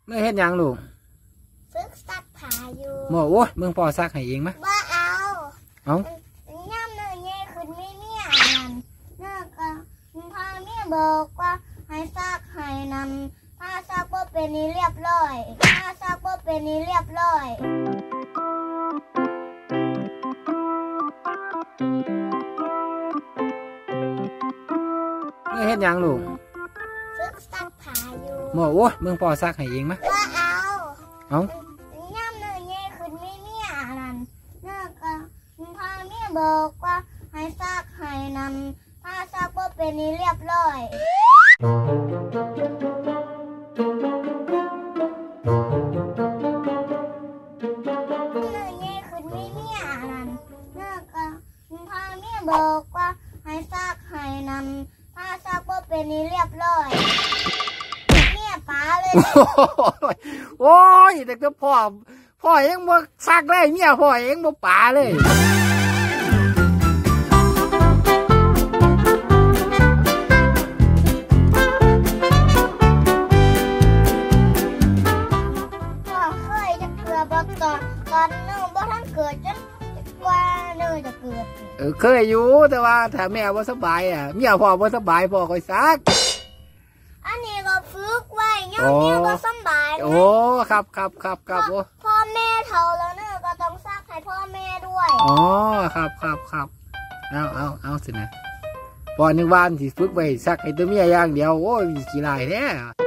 เมื่อเฮ็ดยังลูกฝึกซักผ้าอยู่โอ้ยมึงพอซักให้เองไหมบ่เอาเอาย่ำเนื้อเย่ขึ้นไม่เมียนั่นเนื้อก็พาเมียบอกว่าให้ซักให้นำถ้าซักบ่เป็นนี่เรียบร้อยถ้าซักบ่เป็นนี่เรียบร้อยเมื่อเฮ็ดยังลูกฝึกซักผ้าอยู่โอ้ยมึงพอซักให้เองไหมบ่เอาเอาย่ำเนื้อเย่ขึ้นไม่เมียนั่นเนื้อก็พาเมียบอกว่าให้ซักให้นำถ้าซักบ่เป็นนี่เรียบร้อยบอกว่าให้ซักให้นำถ้าซักบ่เป็นนี่เรียบร้อยเนี่ยป๋าเลยโอ้ยแต่ก็พ่อเองบ่ซักเลยเมียพ่อเองบ่ป่าเลยพ่อเคยจะเกิดบ่ตอนนึงบ่ทันเกิดจนกว่านึงจะเกิดเคยอยู่แต่ว่าถ้าแม่บ่สบายเมียพ่อบ่สบายพ่อค่อยซักอันนี้ก็ฝึกไว้ย่อมเมียบ่สบายโอ้ครับพ่อแม่เฒ่าแล้วเนอะก็ต้องซักให้พ่อแม่ด้วยอ๋อครับเอาสินะพอนึกว่าสิฝึกไว้ซักให้ตัวเมียอย่างเดียวโอ้ยขี้ลายแท้